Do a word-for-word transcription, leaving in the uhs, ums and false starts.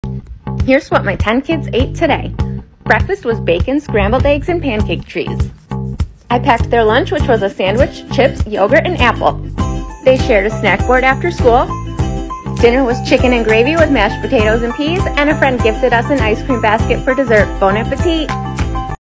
Here's what my ten kids ate today. Breakfast was bacon, scrambled eggs, and pancake trees. I packed their lunch, which was a sandwich, chips, yogurt, and apple. They shared a snack board after school. Dinner was chicken and gravy with mashed potatoes and peas, and a friend gifted us an ice cream basket for dessert. Bon appetit!